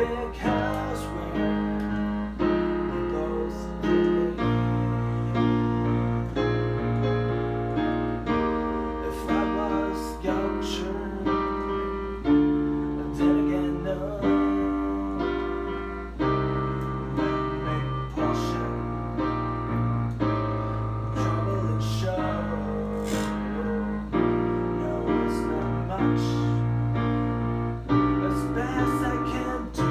big house where we both believe. If I was younger, then again no, make portion, trouble and show. No, it's not much. As best I can do.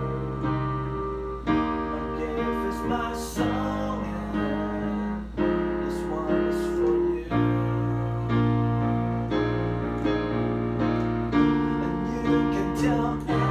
My gift is my song, and this one is for you. And you can tell